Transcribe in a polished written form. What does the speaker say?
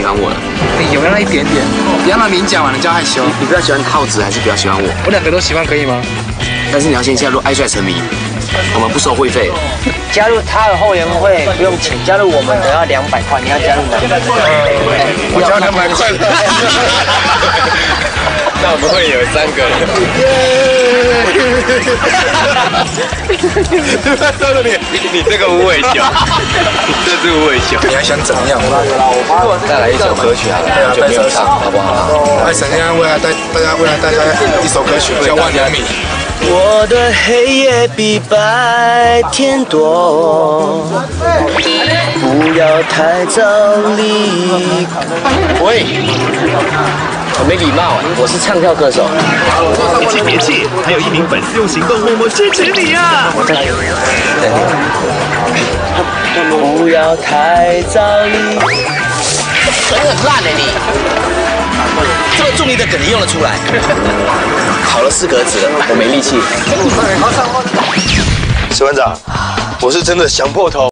欢我了。 你有没有那一点点？不要那明讲嘛，人家害羞。 你比较喜欢靠子还是比较喜欢我？ 我2个都喜欢，可以吗？ 但是你要先加入爱帅成迷，我们不收会费。 加入他的后援会不用钱，加入我们的要200块，你要加入哪个？ 我交200块。 那我们会有3个人。你这个无尾熊，这是无尾熊。 你还想怎样？ 再来一首歌曲好了，就不用唱，好不好？ 爱神现在未来大家一首歌曲叫《万人迷》。 我的黑夜比白天多，不要太早离开。 喂，很没礼貌，我是唱跳歌手。 别气别气，还有1名粉丝用行动默默支持你啊！ 不要太早离开。 梗很烂的你，这么重力的梗你用得出来？跑了4格子了，我没力气。 石馆长，我是真的想破头。